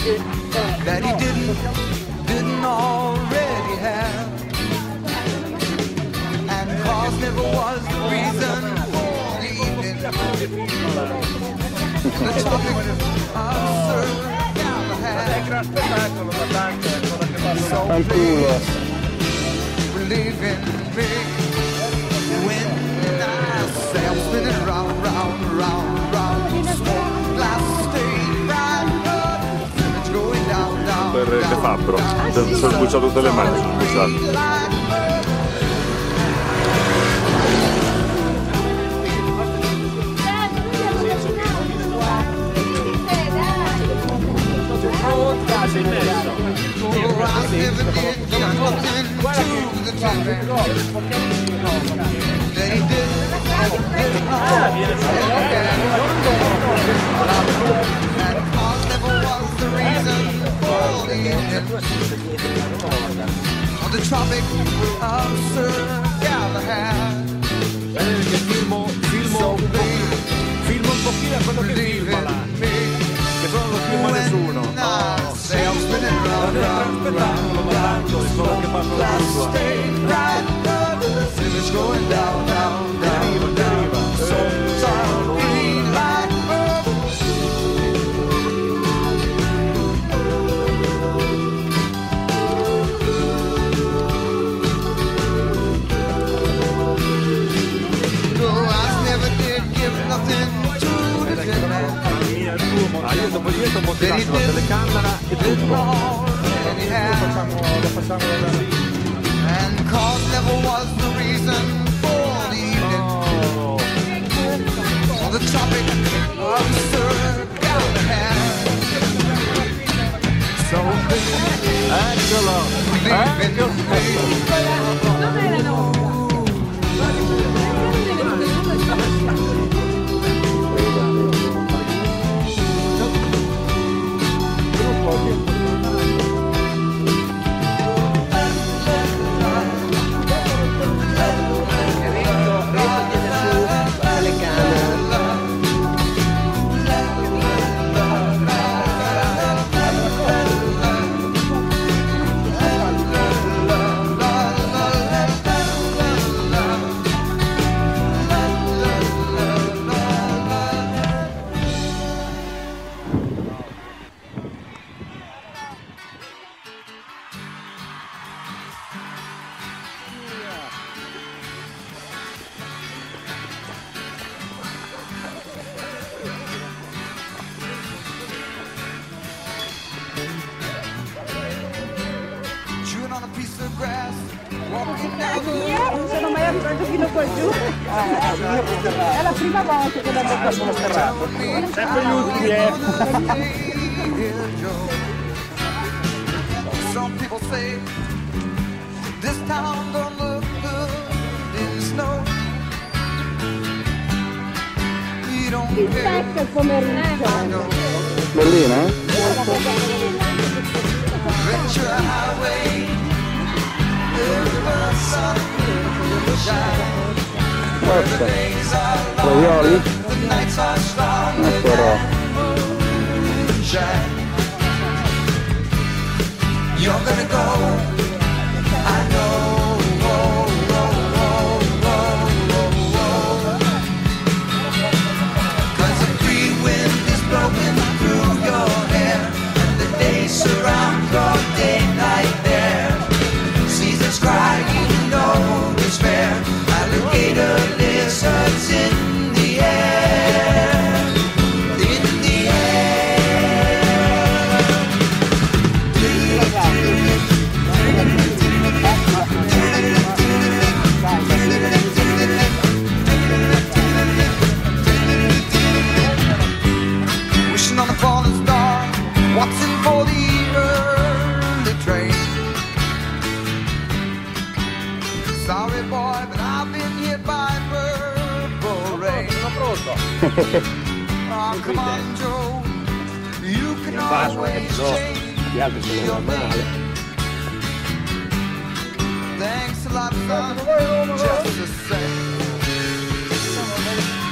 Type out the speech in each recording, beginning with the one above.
that he didn't already have. And cause never was the reason for the evening. The topic of Sir Galahad. So please believe in me when I say I'm spinning round, round, round, round. Smoke glass stain, bright blood, it's going down, down, per le fabbro, sono sbucciato tutte le mani, sono sbucciate. On the Tropic of Sir Galahad. Filmo un pochino a quello che filma là, che solo non filma nessuno. Spettacolo, ma tanto è solo che fanno la sua. Deriva. Io ho montato la telecamera e tutto. Lo facciamo da lì. And cause never was the reason for the evening. On the topic of Sir Galahad. So Eccolo! Non sono mai arrivato fino qua giù. È la prima volta che l'abbiamo fatto sterrato. Sempre gli ultimi, Some people say this town don't look good in snow. You don't care. Il pomeriggio. Bellina, eh? Venture highway. Forza. Provioli? Però. You're gonna go, I know. Cause the free wind is blowing through your hair, and the days surround your day night there. Seasons crying, no despair. Alligator lizards in the air, in the air. Wishing on a falling star, watching for the early train. Sorry boy, but I've been hit by purple rain. Oh, come on, Joe. You can always change your mind. Thanks a lot, son, just the same.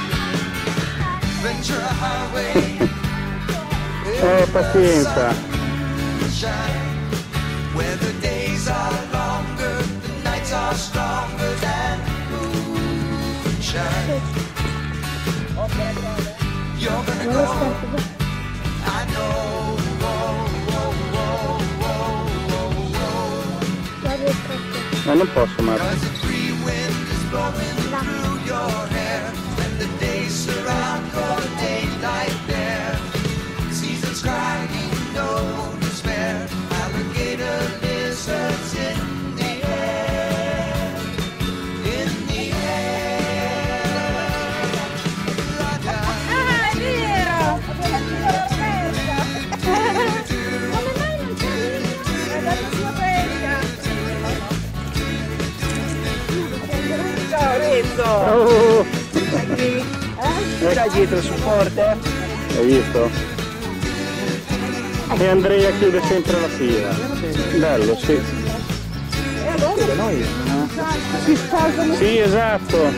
Venture highway. Pazienza. sunshine, where the days are longer, the nights are stronger than moonshine. You're gonna go, I know. Ma non posso, Marco. 'Cause the free wind is blowing through your hair, and the days surround your daylight there. Seasons crying, no despair. Alligator lizards in the air, in the air. La-da. Ah, è vero! Come mai non c'è la sua pesca? Ciao Renzo! Oh, Dai dietro sul forte. hai visto? E Andrea chiude sempre la fila. Bello, sì. E allora? Si sposano. Sì, esatto.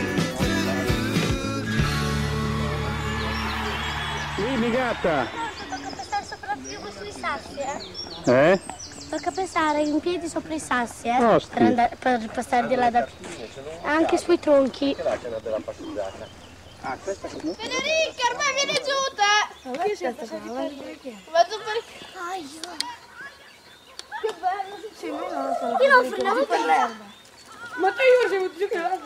Dimmi, gatta. Tocca passare sopra sui sassi, Eh? Tocca passare in piedi sopra i sassi, Osti. per passare di là anche sui tronchi. Federica, ormai vieni giù te! Vado per... Che bello! Io non frenavo per l'erba. Ma te io siamo giocati!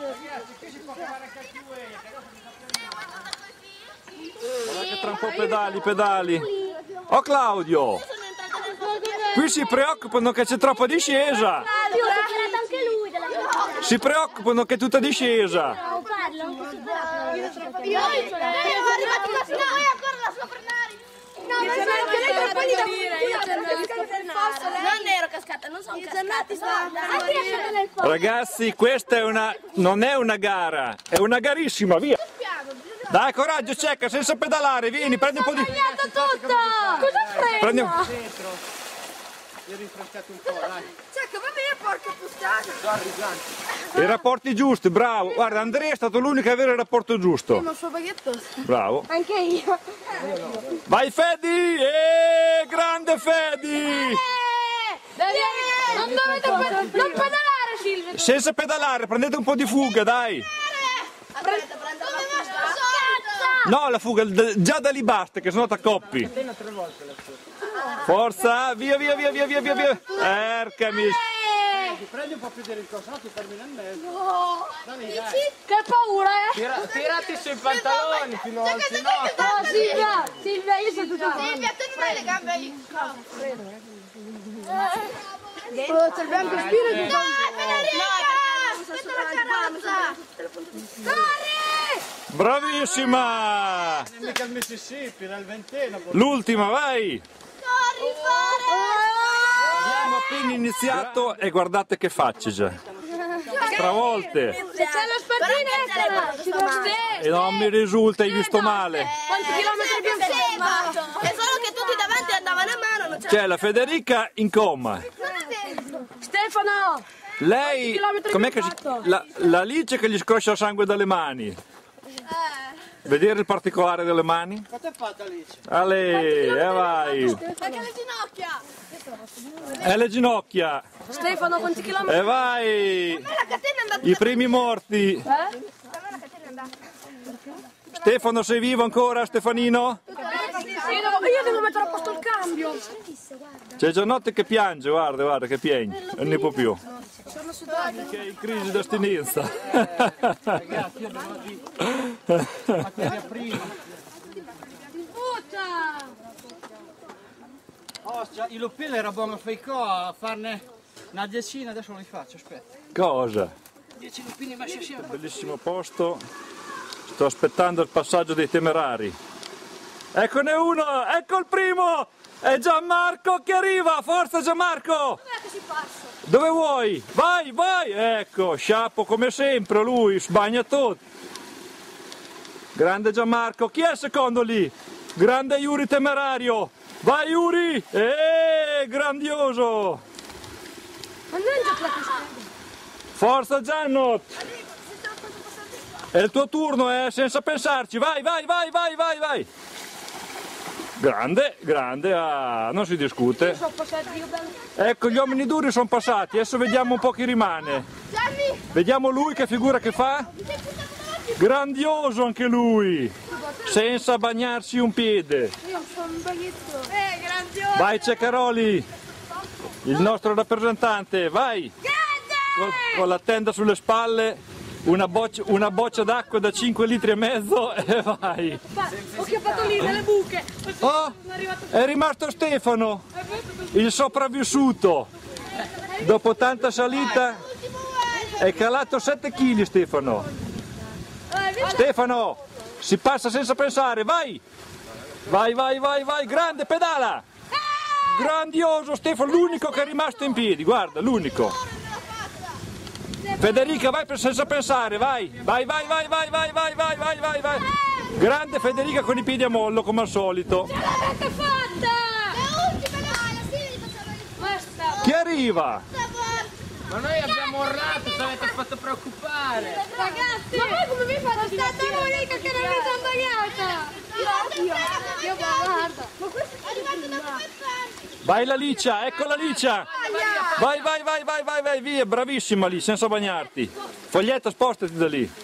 Che tra un po' pedali. Oh Claudio! Qui si preoccupano che c'è troppa discesa! Io ho superato anche lui della mia. Si preoccupano che è tutta discesa! Non parlo, anche se Io siamo arrivati qua fino a voi ancora la sua frenare! No, ma sai che lei per poi non ero cascata, non sono cascata. Ragazzi, questa non è una gara, è una garissima, via! Dai, coraggio, Cecca, senza pedalare, vieni, prendi un po' di... Tutto! Cosa fai? Prendi un... Cecca, va via, porca puttana! I rapporti giusti, bravo! Guarda, Andrea è stato l'unico a avere il rapporto giusto. Ma il suo baghetto? Bravo! Anche io! Vai Fedi! Grande Fedi! Non dovete non pedalare, Silvia! Senza pedalare, prendete un po' di fuga, dai! Prendo No, la fuga, già da lì basta, che sennò t'accoppi. Forza, via! Ercami! Prendi un po' più di rincorsa, no, ti fermi nel mezzo. Che paura, Tirati sui pantaloni fino al ginocchio. Oh, Silvia, io sono tutto Silvia, tu ti fai le gambe lì. C'è il bianco spirito. No, Federica! Aspetta la carrozza! Corri! Bravissima! Non è mica il Mississippi, era il Venteno. L'ultima, vai! Corri, Abbiamo appena iniziato e guardate che facce già. Stravolte! c'è lo spardinetto! E non mi risulta, hai visto male. Quanti chilometri abbiamo fatto? È solo che tutti davanti andavano a mano, non C'è la Federica in coma. Stefano! Lei, com'è che la Alice che gli scroscia il sangue dalle mani. Vedere il particolare delle mani? Quanto è fatta Alice? Ale, vai. Anche le ginocchia! E le ginocchia. Stefano, quanti chilometri? E vai. La catena è andata. I primi morti. Stefano, sei vivo ancora, Stefanino? Io devo mettere a posto il cambio. C'è Giannotte che piange, guarda che piange. Non ne può più. Che è in crisi d'astinenza. Ragazzi, io devo dire materia prima. Oh, i lupini era buono a farne una decina, adesso non li faccio, aspetta. Cosa? 10 lupini messi assieme. Bellissimo posto. Sto aspettando il passaggio dei temerari. Eccone uno, ecco il primo! È Gianmarco che arriva, forza Gianmarco! Dov'è che si passa? Dove vuoi? Vai, vai! Ecco, sciappo come sempre lui, sbagna tutto. Grande Gianmarco, chi è il secondo lì? Grande Yuri Temerario! Vai Yuri! Grandioso! Forza Giannot! È il tuo turno, senza pensarci, vai, vai, vai, vai, vai, vai! Grande, grande, non si discute. Ecco, gli uomini duri sono passati, adesso vediamo un po' chi rimane. Vediamo lui che figura che fa. Grandioso anche lui, senza bagnarsi un piede. Vai Ceccaroli, il nostro rappresentante, vai! Con la tenda sulle spalle, una boccia d'acqua da 5 litri e mezzo e vai! Ho chiappato lì nelle buche! Oh, è rimasto Stefano, il sopravvissuto. Dopo tanta salita è calato 7 kg Stefano. Stefano, si passa senza pensare, vai! Vai, vai, vai, vai, grande, pedala! Grandioso Stefano, l'unico che è rimasto in piedi, guarda, l'unico. Federica, vai senza pensare, vai! Vai, vai, vai, vai, vai, vai, vai, vai, vai, vai! Grande Federica con i piedi a mollo, come al solito. Ce l'avete fatta! Chi arriva? Ma noi abbiamo urlato, ci avete fatto preoccupare! Ragazzi! Ma voi come vi fate? È stata l'unica che non mi sono bagnata! Io guarda! Ma questo è arrivato da Vai la Licia, ecco la Licia! Vai, vai, vai, vai, vai, vai, via, bravissima lì, senza bagnarti. Foglietta, spostati da lì.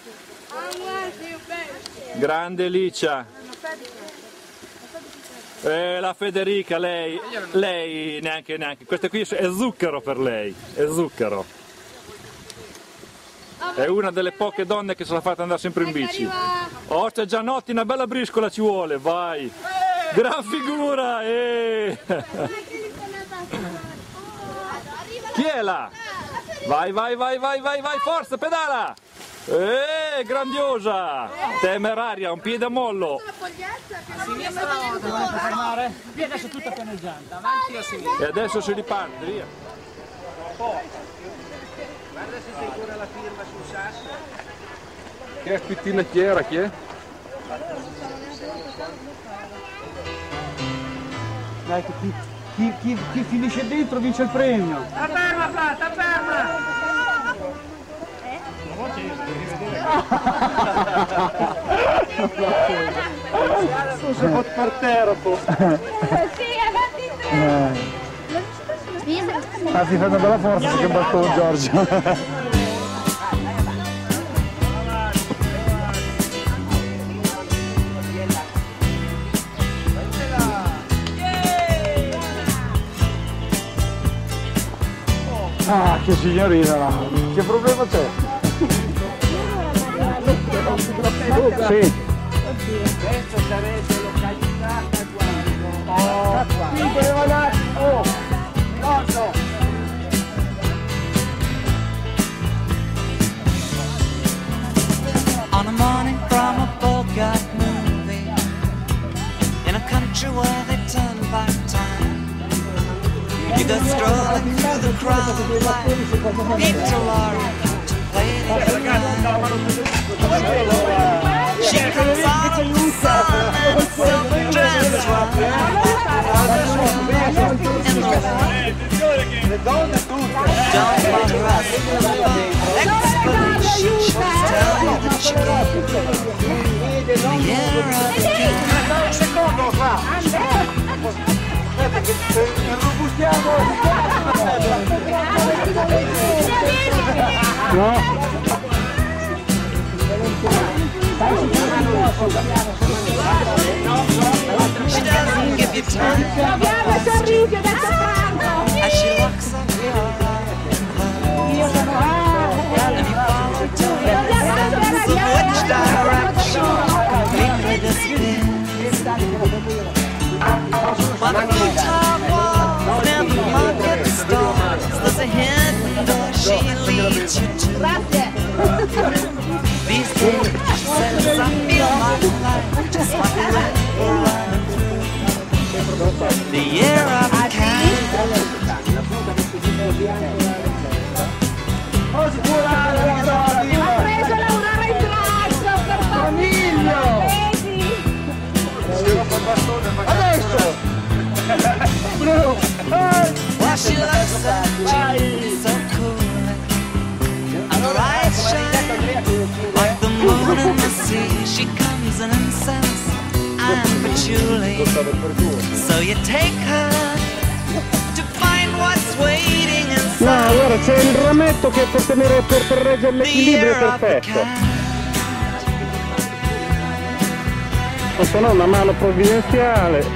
Grande Licia. La Federica, lei neanche, questa qui è zucchero per lei, è zucchero. È una delle poche donne che se la fate andare sempre in bici. Oh, c'è Gianotti, una bella briscola ci vuole, vai! Gran figura! Chi è là? Vai, vai, vai, vai, vai, vai, forza, pedala! Grandiosa! Temeraria, un piede a mollo! A sinistra dovete fermare? Qui adesso è tutta pianeggiante, avanti o a sinistra? E adesso si riparte, via! Guarda se sei ancora la firma sul sasso. Che è Spittinacchiera, chi è? Dai, chi finisce dentro vince il premio. La ferma, Plata, ferma! Non si può per terra, po'. Sì, avanti tu! Ah, ti fa una bella forza che batto Giorgio. Ah, che signorina là! Che problema c'è? Sì. Questo sarebbe localizzata quando? Qui voleva andare! Oh! No! On a morning from a Bogart movie, in a country where they turn back time, you go strolling through the crowd like Peter Lorre contemplating crime. She comes out of the sun and silver dress right in the wind. Don't bother us with explanation. She'll tell you that she gave the year of she doesn't give you time as she walks up your and you follow till your sense of which direction completely disappears. But the guitar walls near the market stores, there's a hidden door she leads you to. These days she says I feel my life just like a river running through the year of a cat. Well, she looks at you so cool, and her eyes shine like the moon in the sea. She comes in and says, I'm for you. Julie. So you take her to find what's waiting inside. No, guarda, c'è il rametto che per reggere l'equilibrio è perfetto. Se no una mano provvidenziale.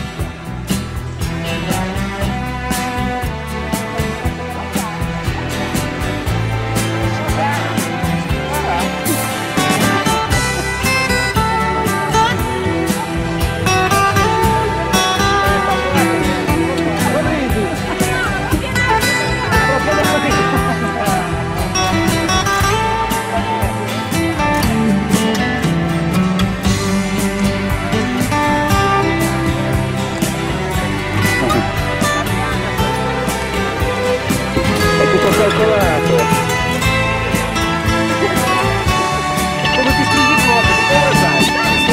Calcolato. Come ti stringi fuori? Dove vai?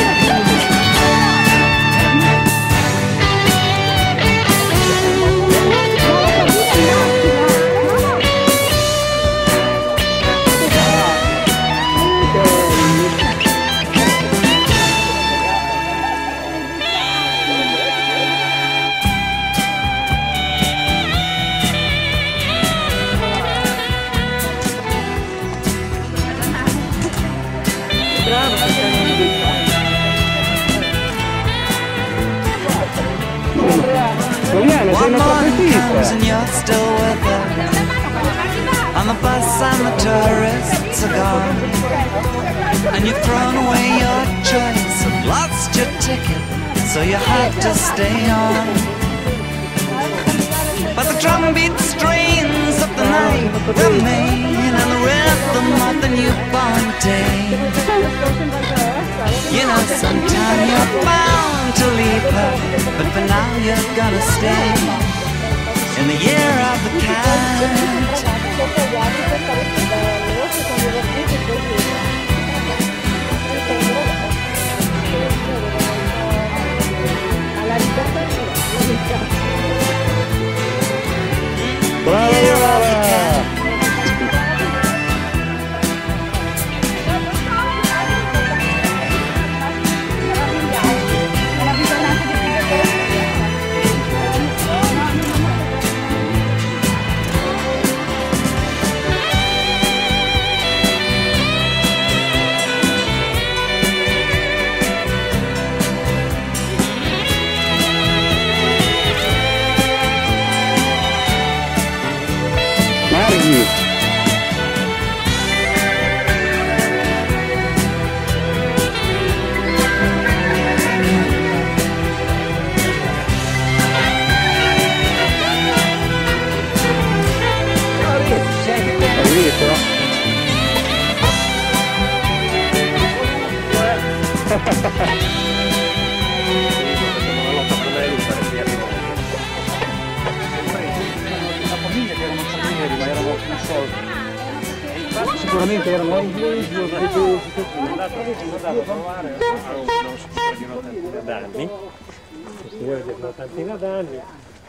One morning comes and you're still with her. On the bus and the tourists are gone, and you've thrown away your choice and lost your ticket, so you had to stay on. But the drum beat strains of the night remain, and the rhythm of the newborn day. You know, sometime you're bound to leave her, but for now you're gonna stay in the year of the cat. Brava, brava! Sicuramente erano inglesi o tedeschi, sono andato a provare a uno signore di un'ottantina d'anni, un signore di un'ottantina d'anni.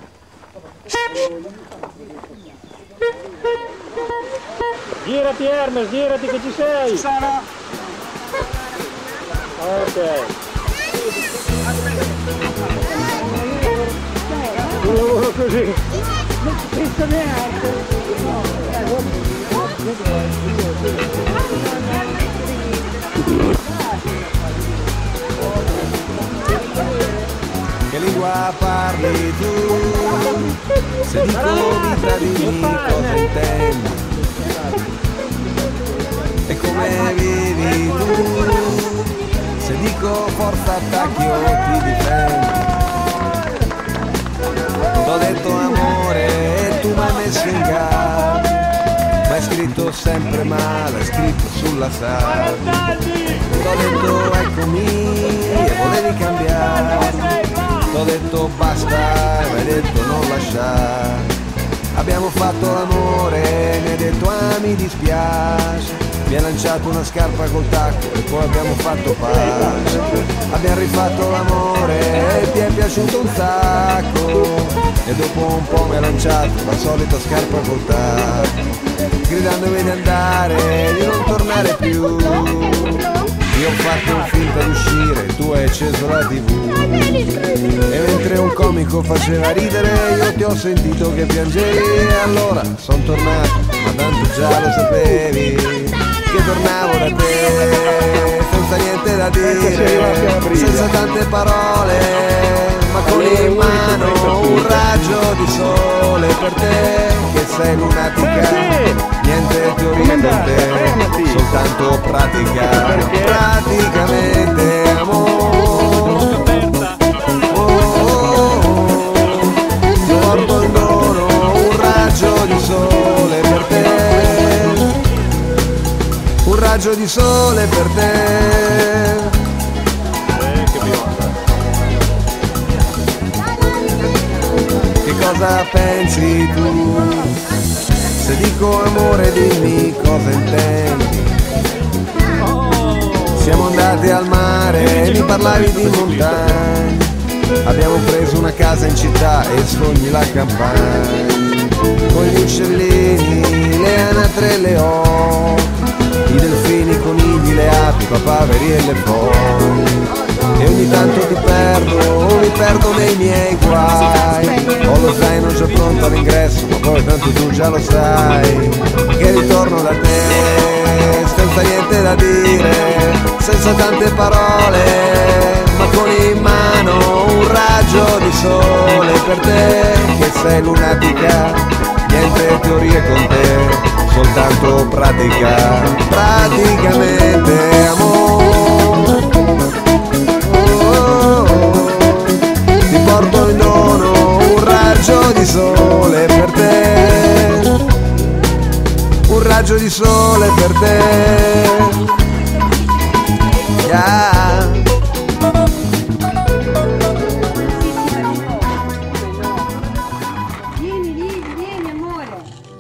Girati Hermes, girati che ci sei! Ci sono! Ok. Così. Non ci penso neanche. Che lingua parli tu? Se dico mi tradini cosa intendi? E come vivi tu? Se dico forza attacchi o ti difendi? T'ho detto amore e tu mi hai messo in gara, ma hai scritto sempre male, hai scritto sulla sabbia. T'ho detto eccomi e volevi cambiare, t'ho detto basta e mi hai detto non lasciare. Abbiamo fatto l'amore, mi hai detto mi dispiace, mi hai lanciato una scarpa col tacco e poi abbiamo fatto pace. Abbiamo rifatto l'amore e ti è piaciuto un sacco, e dopo un po' mi hai lanciato la solita scarpa col tacco, gridandomi di andare, di non tornare più. Io ho fatto finta di uscire, tu hai acceso la TV. E mentre un comico faceva ridere, io ti ho sentito che piangevi. E allora son tornato, ma tanto già lo sapevi che tornavo da te, senza niente da dire, senza tante parole, ma con in mano un raggio di sole per te, che sei lunatica, niente teoria con te, soltanto pratica, praticamente amore. Ti porto in dono un raggio di sole per te, un raggio di sole per te. Che cosa pensi tu? Se dico amore dimmi cosa intendi. Siamo andati al mare e mi parlavi di montagne. Abbiamo preso una casa in città e sogni la campagna. Con gli uccellini, le anatre e le oche, i delfini, i conigli, le api, i papaveri e le foglie. E ogni tanto ti perdo, mi perdo nei miei guai. Ho lo zaino già pronto all'ingresso, ma poi tanto tu già lo sai che ritorno da te, senza niente da dire, senza tante parole, ma con in mano un raggio di sole per te, che sei lunatica, niente teorie con te, soltanto pratica, praticamente amore. Ti porto in dono un raggio di sole per te, un raggio di sole per te. Yeah. Vieni amore.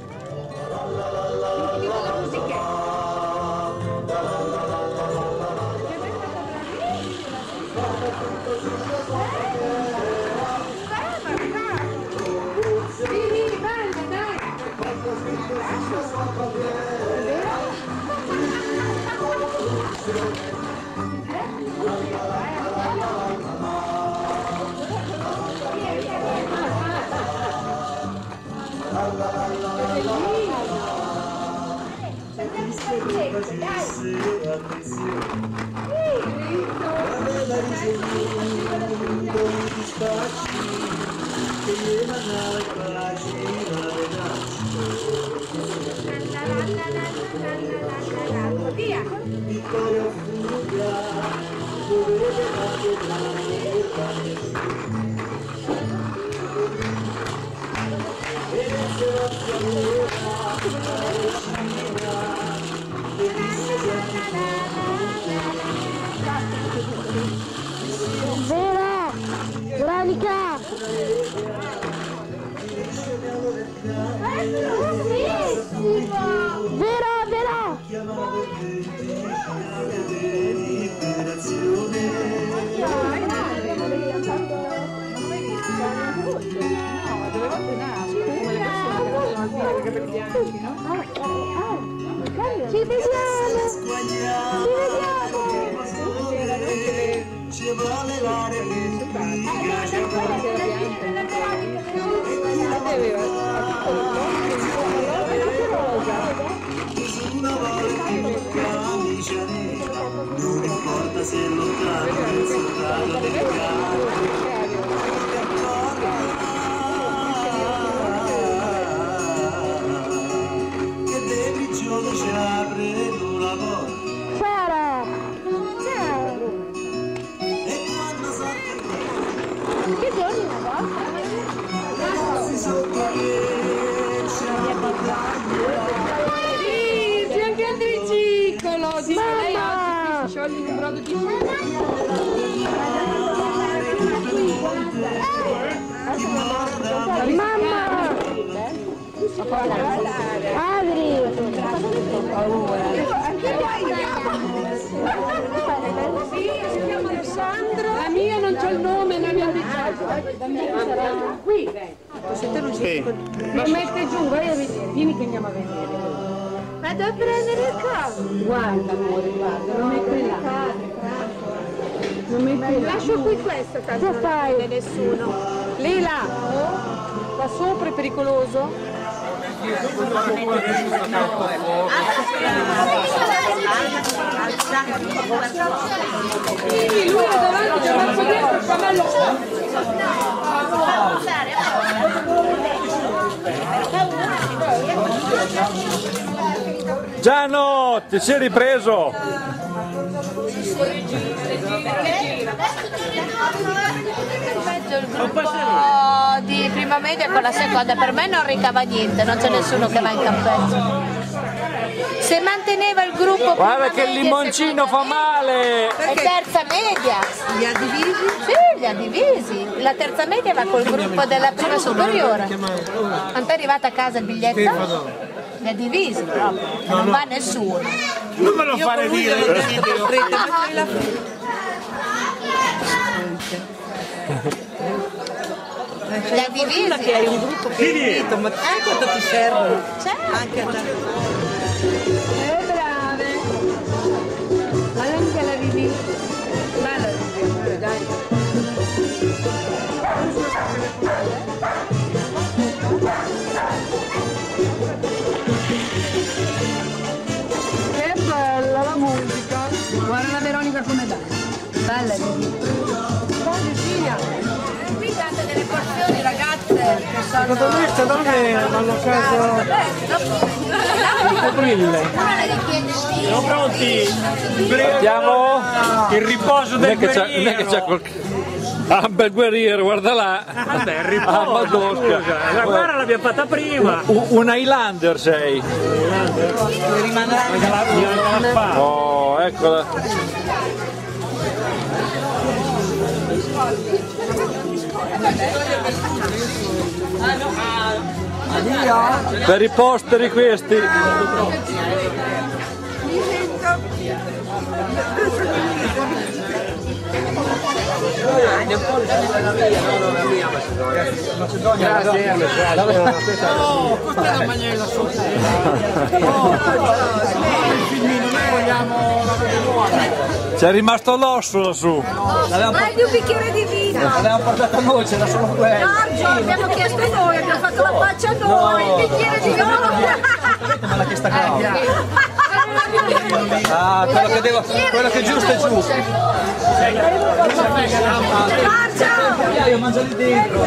Vera! Veronica! Vera, Vera! Ci vediamo! Ci vuole la repubblica, ci nessuno vuole più camicia nera, non importa se è lontano, il soldato del carro. Che devi giorno ci apre una porta. Sara! E quando sorti Che giorni una volta? si sotto che c'è la battaglia. C'è anche il triciclo! Sì, lei oggi si scioglie un brodo di Mamma! Adri! La mia non c'è il nome, non mi ha detto. Qui, se te non sei. Lo mette giù, vai a vedere, vieni che andiamo a vedere. Vado a prendere il caso. Guarda amore, guarda, non mettere là. Non mettere là. Lascio qui questo, tanto non fai nessuno. Lila, qua sopra è pericoloso? Sì, lui è davanti, c'è verso dietro, il cammello. Giano, ti sei ripreso? Il gruppo di prima media con la seconda per me non ricava niente, non c'è nessuno che va in campetto. Se manteneva il gruppo Guarda prima che il media, limoncino fa male! e terza media. Li ha divisi? Sì, li ha divisi. La terza media va col gruppo della prima superiore. Quando è arrivata a casa il biglietto? Li ha divisi proprio, non va nessuno. Non me lo fare dire. Li ha divisi. Che hai un gruppo che è unito, ma quanto ti serve? Anche a te. Brave. Ma anche la Vivi. Bella Vivi, amore, dai. Che bella la musica. Guarda la Veronica come dà. Bella Vivi. Dai Virginia. Qui date delle porzioni ragazze che sono... Secondo me queste donne hanno caso brille. Siamo pronti? Partiamo? Il riposo del guerriero. Non è che c'è qualche... Ah, bel guerriero, guarda là! Vabbè, il riposo, Ah, Madosca. scusa. La guerra l'abbiamo fatta prima. Un Highlander sei! Mi manca la spalla. Oh, eccola! Per i posteri questi! Oh, questa è la maniera sotto. C'è rimasto l'osso lassù! Dagli un bicchiere di vino. L'abbiamo portata a noi, c'era solo quello. Giorgio, abbiamo chiesto noi, abbiamo fatto la faccia a noi, il bicchiere di vino. Me l'ha chiesta Claudia. Ah, quello che è giusto è giusto. Io mangio lì dentro.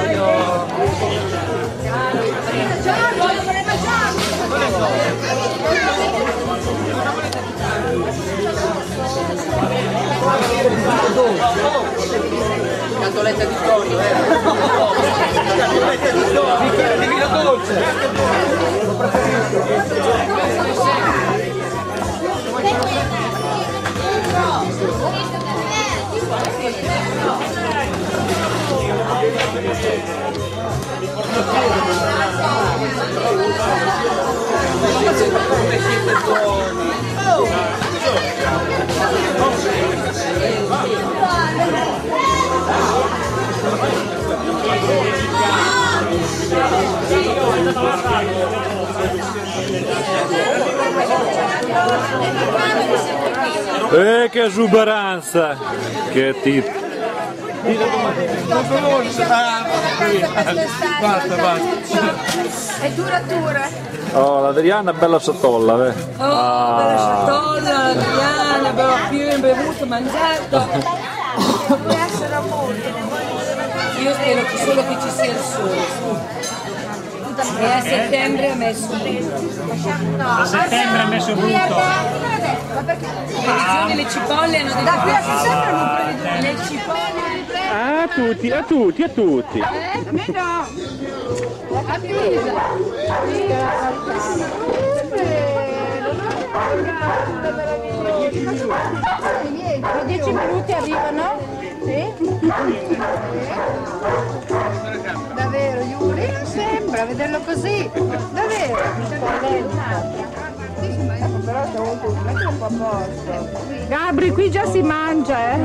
Scatoletta di tonno, bicchiere di vino dolce. Lo Che esuberanza! Che tipo! Basta. È dura. Oh, l'Adriana è bella sottolla, Bella Sciatolla, Adriana, abbiamo più bevuto, mangiato. Deve essere amore. Io spero che solo che ci sia il sole. E a settembre ha messo A settembre ha messo brutto. previsione le cipolle hanno detto Da qui a settembre non prevedo le cipolle. A tutti. A me no. A Pisa. 10 minuti arrivano? Sì? Davvero, Yuri? Non sembra, vederlo così. Davvero? Però comunque metti un po' a posto. Gabri, qui già si mangia,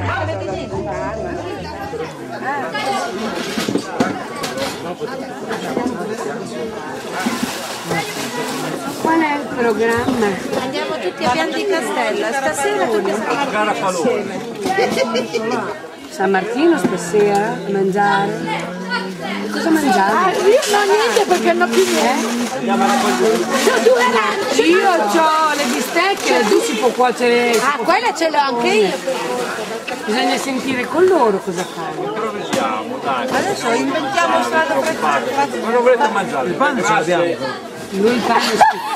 Qual è? programma. Andiamo tutti a Pian di Castello, stasera tutti insieme. San Martino stasera a mangiare. Cosa mangiare? Io non ho niente perché non ho più niente. C'ho 2 aranci. Io ho le bistecche, tu si può cuocere. Quella ce l'ho anche io. Bisogna sentire con loro cosa fare. Improvvisiamo, dai. Adesso inventiamo strada per Ma non volete mangiare? Il pane ce l'abbiamo. Lui il pane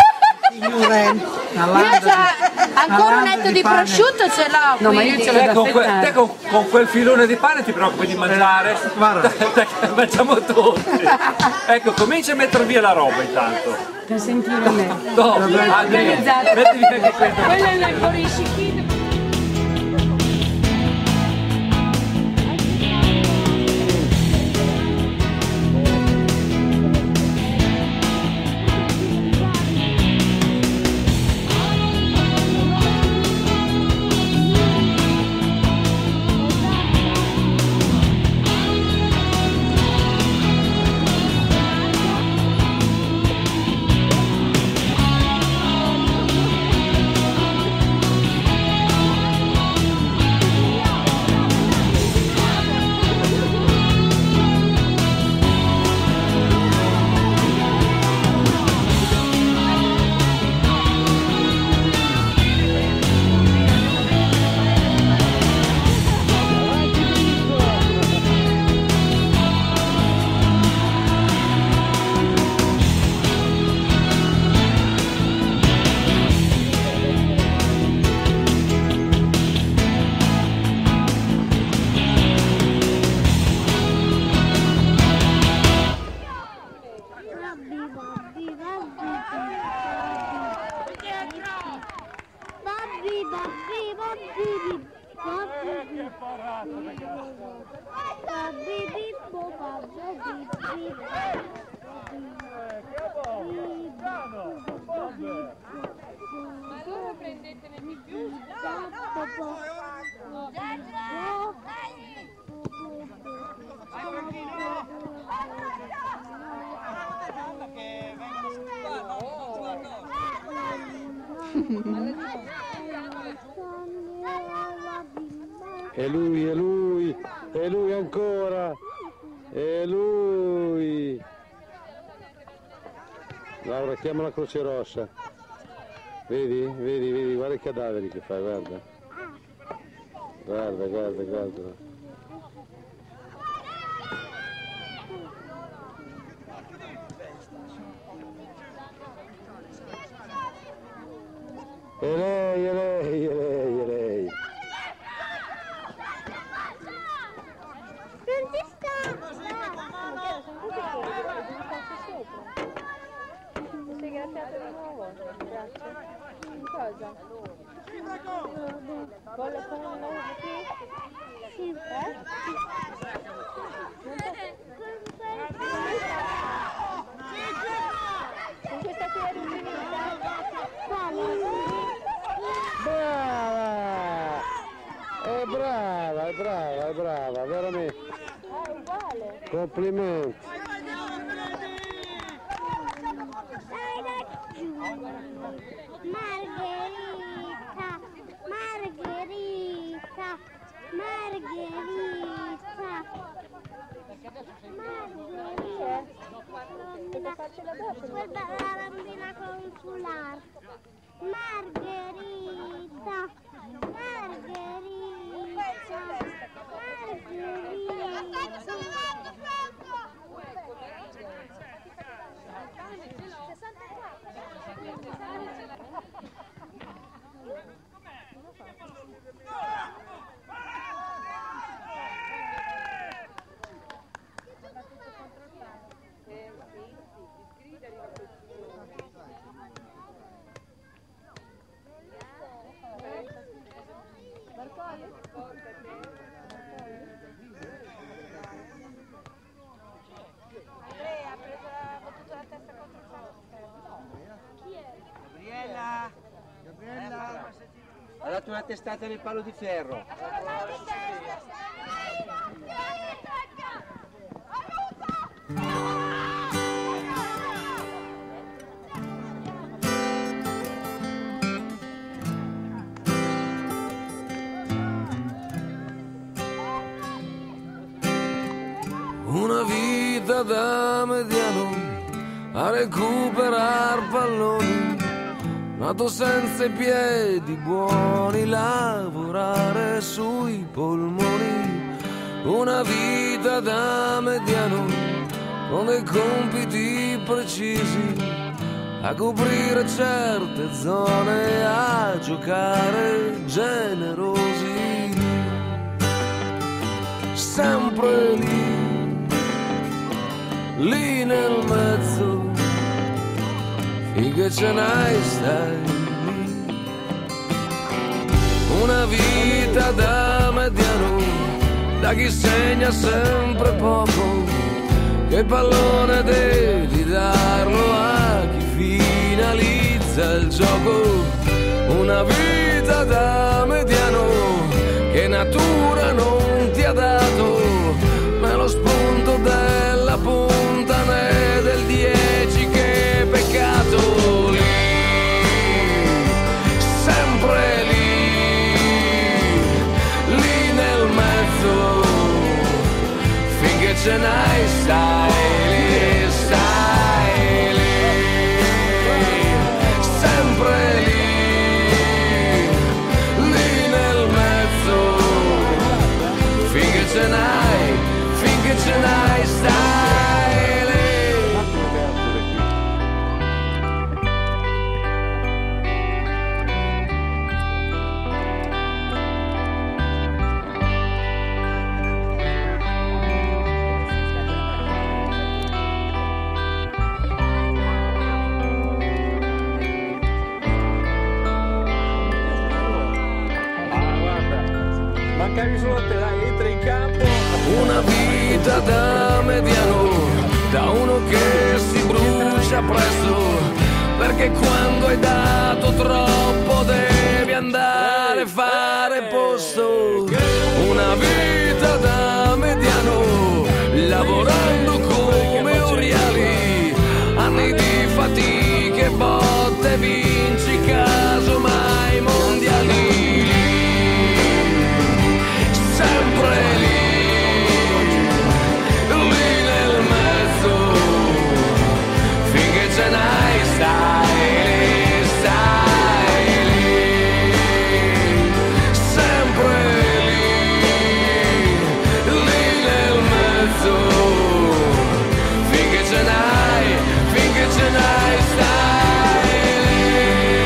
Io ancora un etto di prosciutto ce l'ho. No, ma io ce l'ho da affettare. Te con quel filone di pane ti preoccupi di mangiare? Guarda. Mangiamo tutti. Ecco, comincia a mettere via la roba intanto. Per sentire me. No, metti via anche questo. Quello è il fuoriuscito. Dove prendetene di più? E lui ancora, e lui. Laura, chiama la Croce Rossa. Vedi, guarda i cadaveri che fai, guarda. Guarda. E lei. Sei graziato di nuovo? Grazie. Cosa? Volle fare un lavoro qui? Sì. Con questa qui eri finita? Brava, veramente. È uguale. Complimenti. Guarda la bambina consulare. Margherita. Ha dato una testata nel palo di ferro. vita da mediano a recuperar palloni, nato senza i piedi buoni, lavorare sui polmoni, una vita da mediano con dei compiti precisi, a coprire certe zone, a giocare generosi, sempre lì nel mezzo, finché ce n'hai stai lì. Una vita da mediano, da chi segna sempre poco, che il pallone devi darlo a chi finalizza il gioco. Una vita da mediano che natura non ti ha dato, ma lo spunto della punta né del 10 che peccato. Lì, sempre lì nel mezzo, finché ce n'hai stai lì, stai lì, sempre lì nel mezzo, finché ce n'hai stai lì. Mancavi solo te, dai, entra in campo. Una vita da mediano, da uno che si brucia presto, perché quando hai dato troppo devi andare a fare posto. Una vita da mediano, lavorando come oriali, anni di fatiche, botte, vinci casomai mondiali. Sempre lì nel mezzo, finché ce n'hai stai lì, sempre lì nel mezzo, finché ce n'hai stai lì.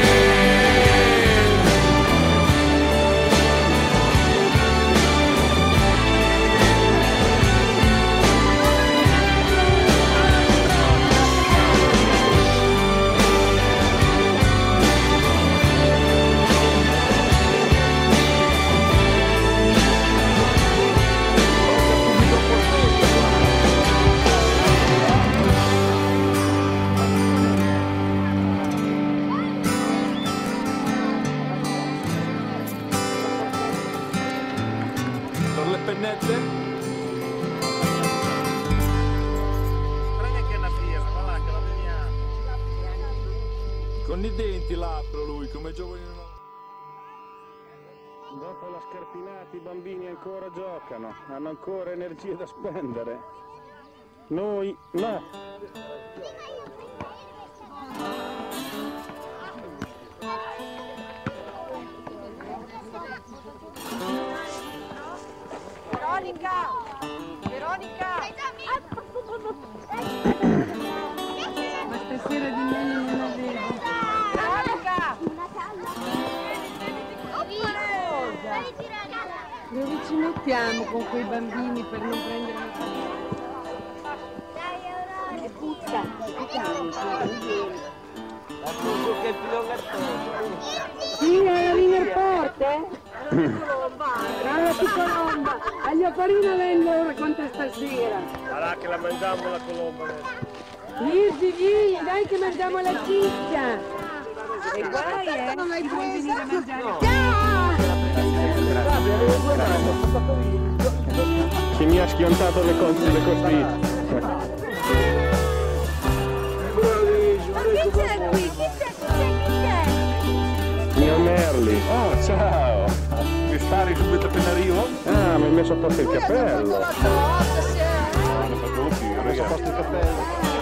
Per le pennette? Prendi anche una birra, va là che la beviamo. Con i denti l'apro lui, come giovani non ho. Dopo la scarpinata i bambini ancora giocano, hanno ancora energie da spendere. Noi no. Veronica! Veronica! Ma stasera di me non la vedo. Veronica! Dove ci mettiamo con quei bambini per non prendere le palline? Che puzza! Sì, è la Wiener Porte? Alla colomba! Agli Apparino vengo racconta stasera. Allora che la mangiamo la colomba. Lizzy, vieni, dai che mangiamo la ciccia! E guai, non hai puoi venire a mangiare. Chi mi ha schiontato le costine. Chi c'è qui? Chi c'è? Mio Merli. Oh, ciao! Mi spari subito appena arrivo? Ah, mi hai messo a posto il cappello. Hanno fatto un posto i capelli.